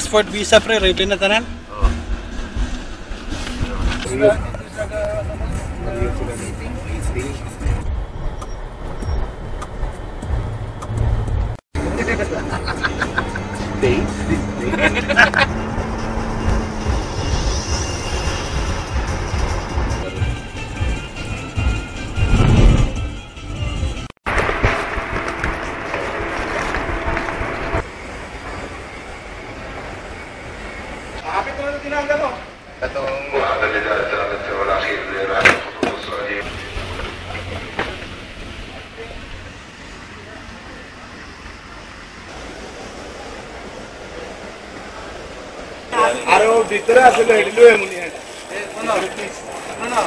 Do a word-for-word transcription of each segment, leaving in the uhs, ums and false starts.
passport, visa pre, ready na tanan? Oo. Kapit mo na ito tinanggal mo. Itong Araw dito na sila dulu ya muni. Eh, mana? Mana?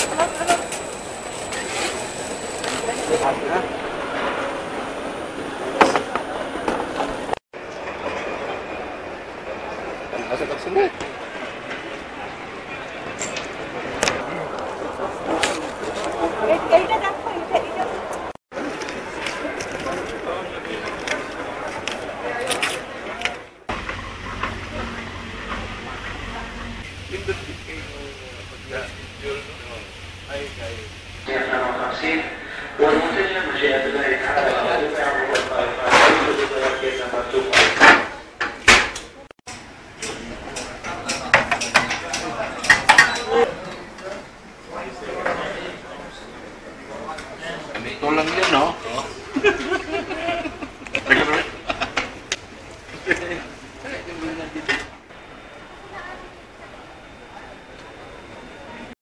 asa tersulit. Ito lang yun, no?